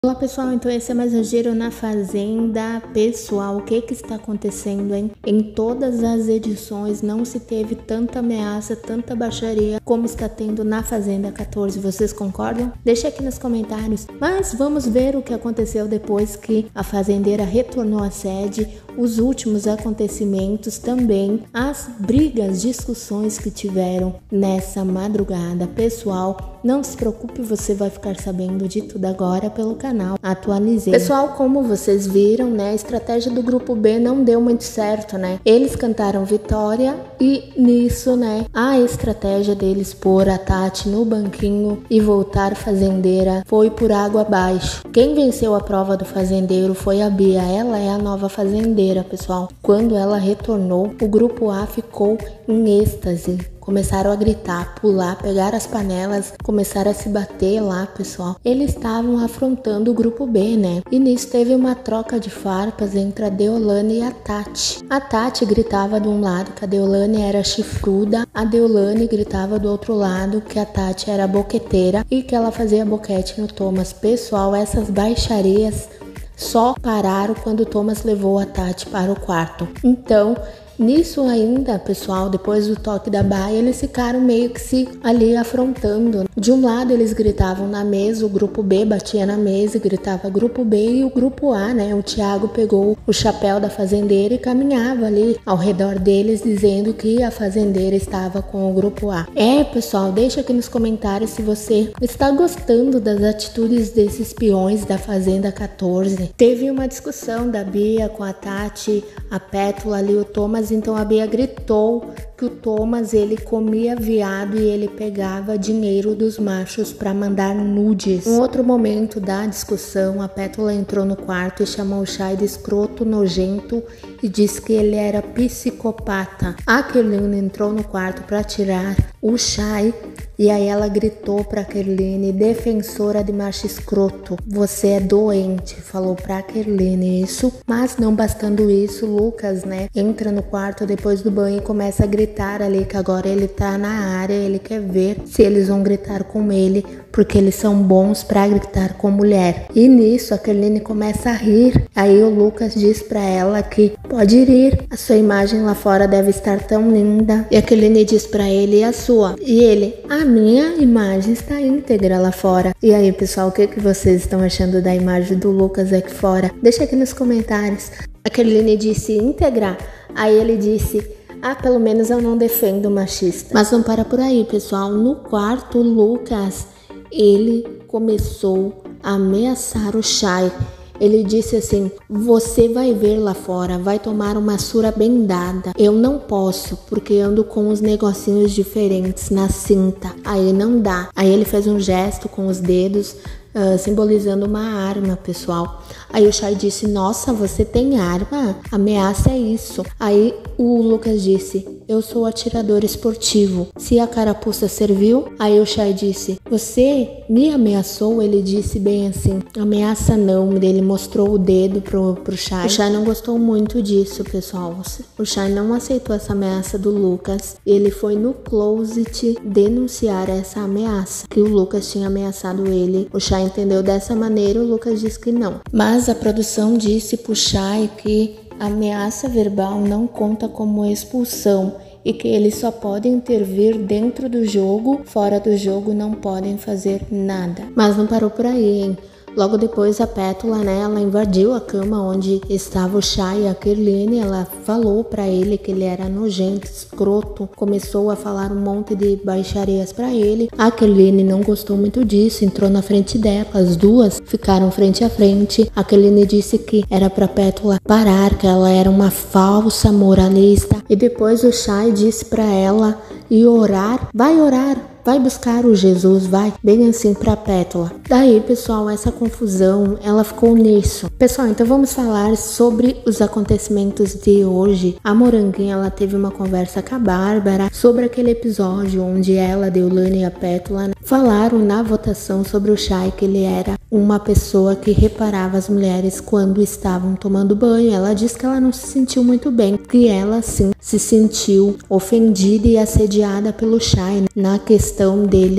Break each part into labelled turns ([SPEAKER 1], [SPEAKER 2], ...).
[SPEAKER 1] Olá pessoal, então esse é mais um Giro na Fazenda. Pessoal, o que está acontecendo, hein? Em todas as edições não se teve tanta ameaça, tanta baixaria como está tendo na Fazenda 14, vocês concordam? Deixa aqui nos comentários, mas vamos ver o que aconteceu depois que a fazendeira retornou à sede, os últimos acontecimentos também, as brigas, discussões que tiveram nessa madrugada. Pessoal, não se preocupe, você vai ficar sabendo de tudo agora pelo canal Atualizei. Pessoal, como vocês viram, né, a estratégia do grupo B não deu muito certo, né? Eles cantaram vitória e nisso, né, a estratégia deles pôr a Tati no banquinho e voltar fazendeira foi por água abaixo. Quem venceu a prova do fazendeiro foi a Bia, ela é a nova fazendeira, pessoal. Quando ela retornou, o grupo A ficou em êxtase. Começaram a gritar, pular, pegar as panelas, começaram a se bater lá, pessoal. Eles estavam afrontando o grupo B, né? E nisso teve uma troca de farpas entre a Deolane e a Tati. A Tati gritava de um lado que a Deolane era chifruda, a Deolane gritava do outro lado que a Tati era boqueteira e que ela fazia boquete no Thomas. Pessoal, essas baixarias só pararam quando o Thomas levou a Tati para o quarto. Então, nisso ainda, pessoal, depois do toque da baia, eles ficaram meio que se ali afrontando. De um lado eles gritavam na mesa, o grupo B batia na mesa e gritava grupo B, e o grupo A, né, o Thiago pegou o chapéu da fazendeira e caminhava ali ao redor deles dizendo que a fazendeira estava com o grupo A. Pessoal, deixa aqui nos comentários se você está gostando das atitudes desses peões da Fazenda 14. Teve uma discussão da Bia com a Tati, a Pétula ali, o Thomas. Então a Bia gritou que o Thomas, ele comia viado e ele pegava dinheiro dos machos para mandar nudes. Em outro momento da discussão, a Pétula entrou no quarto e chamou o Chay de escroto, nojento e disse que ele era psicopata. A Kerline entrou no quarto para tirar o Chay e aí ela gritou para Kerline, defensora de macho escroto, você é doente, falou pra Kerline isso. Mas não bastando isso, Lucas, né, entra no quarto depois do banho e começa a gritar ali que agora ele tá na área, ele quer ver se eles vão gritar com ele, porque eles são bons pra gritar com mulher. E nisso a Kerline começa a rir, aí o Lucas diz pra ela que pode rir, a sua imagem lá fora deve estar tão linda. E a Kerline diz pra ele, e a sua? E ele, a minha imagem está íntegra lá fora. E aí, pessoal, o que vocês estão achando da imagem do Lucas aqui fora? Deixa aqui nos comentários. A Kerline disse íntegra, aí ele disse, pelo menos eu não defendo o machista. Mas não para por aí, pessoal. No quarto, o Lucas, ele começou a ameaçar o Chay. Ele disse assim, você vai ver lá fora, vai tomar uma surra bem dada. Eu não posso, porque ando com uns negocinhos diferentes na cinta. Aí não dá. Aí ele fez um gesto com os dedos, simbolizando uma arma, pessoal. Aí o Chay disse, nossa, você tem arma? Ameaça é isso. Aí o Lucas disse, eu sou atirador esportivo. Se a carapuça serviu? Aí o Chay disse, você me ameaçou? Ele disse bem assim, ameaça não. Ele mostrou o dedo pro Chay. O Chay não gostou muito disso, pessoal. O Chay não aceitou essa ameaça do Lucas. Ele foi no closet denunciar essa ameaça, que o Lucas tinha ameaçado ele. O Chay entendeu dessa maneira, o Lucas disse que não. Mas a produção disse pro Chay que a ameaça verbal não conta como expulsão e que eles só podem intervir dentro do jogo, fora do jogo não podem fazer nada. Mas não parou por aí, hein? Logo depois a Pétula, né, ela invadiu a cama onde estava o Chay e a Kerline. Ela falou pra ele que ele era nojento, escroto, começou a falar um monte de baixarias pra ele. A Kerline não gostou muito disso, entrou na frente dela, as duas ficaram frente a frente. A Kerline disse que era pra Pétula parar, que ela era uma falsa moralista. E depois o Chay disse pra ela ir orar, vai buscar o Jesus, vai, bem assim pra Pétula. Daí, pessoal, essa confusão, ela ficou nisso. Pessoal, então vamos falar sobre os acontecimentos de hoje. A Moranguinha, ela teve uma conversa com a Bárbara sobre aquele episódio onde ela, a Deolane e a Pétula falaram na votação sobre o Chay que ele era uma pessoa que reparava as mulheres quando estavam tomando banho. Ela disse que ela não se sentiu muito bem, que ela sim se sentiu ofendida e assediada pelo Chay na questão dele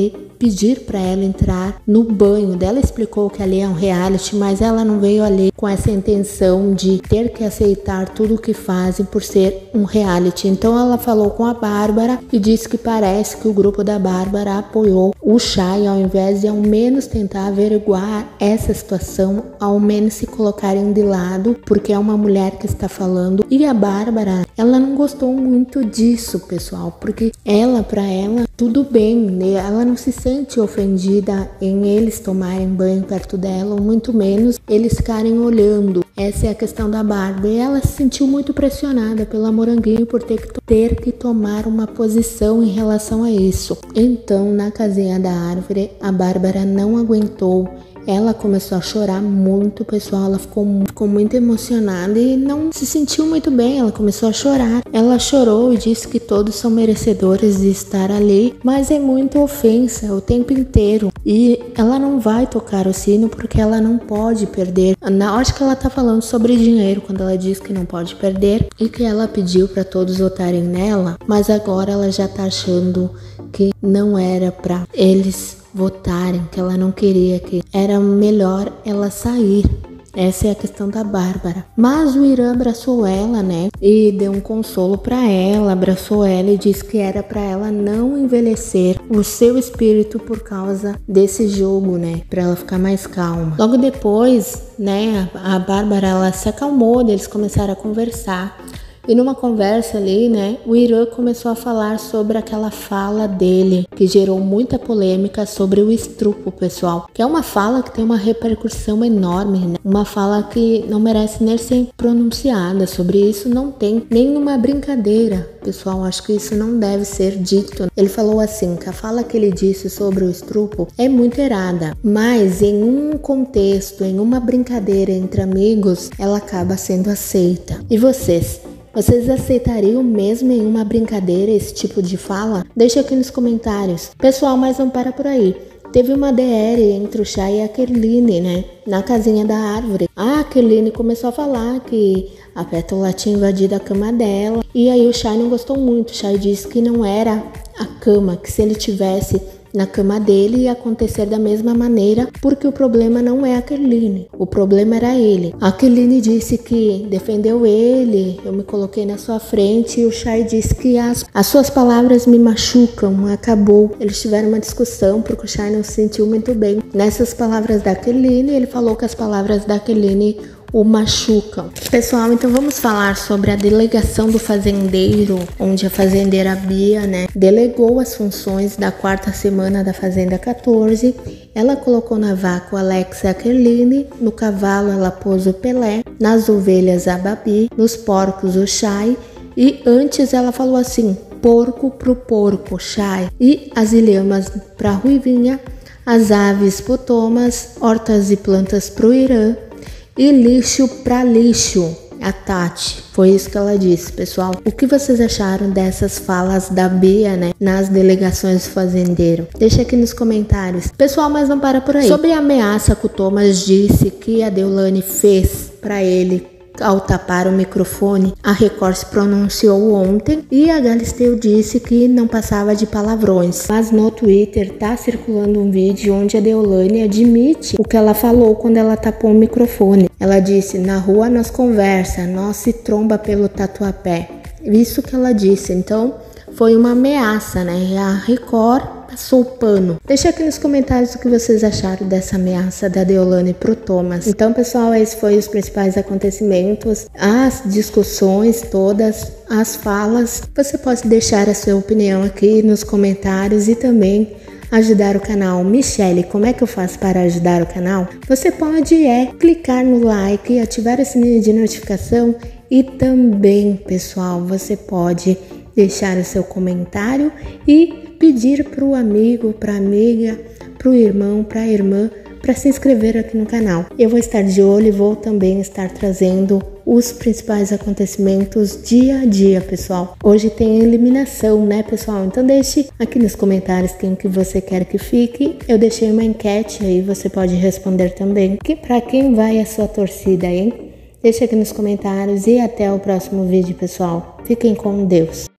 [SPEAKER 1] pedir para ela entrar no banho. Ela explicou que ali é um reality, mas ela não veio ali com essa intenção de ter que aceitar tudo o que fazem por ser um reality. Então ela falou com a Bárbara e disse que parece que o grupo da Bárbara apoiou o Chay, ao invés de ao menos tentar averiguar essa situação, ao menos se colocarem de lado, porque é uma mulher que está falando. E a Bárbara, ela não gostou muito disso, pessoal, porque para ela, tudo bem, né? Ela não se sente ofendida em eles tomarem banho perto dela, ou muito menos eles ficarem olhando. Essa é a questão da Bárbara. E ela se sentiu muito pressionada pela Moranguinho por ter que tomar uma posição em relação a isso. Então, na casinha da árvore, a Bárbara não aguentou. Ela começou a chorar muito, pessoal. Ela ficou muito emocionada e não se sentiu muito bem. Ela começou a chorar. Ela chorou e disse que todos são merecedores de estar ali, mas é muita ofensa o tempo inteiro. E ela não vai tocar o sino porque ela não pode perder. Acho que ela tá falando sobre dinheiro quando ela diz que não pode perder e que ela pediu para todos votarem nela, mas agora ela já tá achando que não era para eles votarem, que ela não queria, que era melhor ela sair. Essa é a questão da Bárbara. Mas o Irã abraçou ela, né? E deu um consolo para ela, abraçou ela e disse que era para ela não envelhecer o seu espírito por causa desse jogo, né? Para ela ficar mais calma. Logo depois, né, a Bárbara, ela se acalmou, eles começaram a conversar. E numa conversa ali, né, o Irã começou a falar sobre aquela fala dele, que gerou muita polêmica sobre o estrupo, pessoal. Que é uma fala que tem uma repercussão enorme, né? Uma fala que não merece nem ser pronunciada. Sobre isso não tem nenhuma brincadeira, pessoal. Acho que isso não deve ser dito. Ele falou assim, que a fala que ele disse sobre o estrupo é muito errada, mas em um contexto, em uma brincadeira entre amigos, ela acaba sendo aceita. E vocês aceitariam mesmo em uma brincadeira esse tipo de fala? Deixa aqui nos comentários. Pessoal, mas não para por aí. Teve uma DR entre o Chay e a Kerline, né? Na casinha da árvore. A Kerline começou a falar que a Pétala tinha invadido a cama dela. E aí o Chay não gostou muito. O Chay disse que não era a cama, que se ele tivesse na cama dele ia acontecer da mesma maneira, porque o problema não é a Kerline, o problema era ele. A Kerline disse que defendeu ele, eu me coloquei na sua frente, e o Chay disse que as suas palavras me machucam, acabou. Eles tiveram uma discussão porque o Chay não se sentiu muito bem nessas palavras da Kerline, ele falou que as palavras da Kerline o machucam. Pessoal, então vamos falar sobre a delegação do fazendeiro, onde a fazendeira Bia, né, delegou as funções da 4ª semana da Fazenda 14. Ela colocou na vaca o Alex e a Kerline, no cavalo ela pôs o Pelé, nas ovelhas a Babi, nos porcos o Chay, e antes ela falou assim, porco pro porco, Chay, e as ilhamas pra Ruivinha, as aves pro Thomas, hortas e plantas pro Irã, e lixo pra lixo, a Tati. Foi isso que ela disse, pessoal. O que vocês acharam dessas falas da Bia, né, nas delegações do fazendeiro? Deixa aqui nos comentários. Pessoal, mas não para por aí. Sobre a ameaça que o Thomas disse que a Deolane fez pra ele ao tapar o microfone, a Record se pronunciou ontem e a Galisteu disse que não passava de palavrões. Mas no Twitter tá circulando um vídeo onde a Deolane admite o que ela falou quando ela tapou o microfone. Ela disse, na rua nós conversa, nós se tromba pelo tatuapé. Isso que ela disse, então foi uma ameaça, né? E a Record passou o pano. Deixa aqui nos comentários o que vocês acharam dessa ameaça da Deolane pro Thomas. Então, pessoal, esses foram os principais acontecimentos, as discussões todas, as falas. Você pode deixar a sua opinião aqui nos comentários e também ajudar o canal. Michele, como é que eu faço para ajudar o canal? Você pode clicar no like, ativar o sininho de notificação e também, pessoal, você pode deixar o seu comentário e pedir para o amigo, para a amiga, para o irmão, para a irmã, para se inscrever aqui no canal. Eu vou estar de olho e vou também estar trazendo os principais acontecimentos dia a dia, pessoal. Hoje tem eliminação, né, pessoal? Então deixe aqui nos comentários quem que você quer que fique. Eu deixei uma enquete aí, você pode responder também. Que para quem vai a sua torcida, hein? Deixa aqui nos comentários e até o próximo vídeo, pessoal. Fiquem com Deus.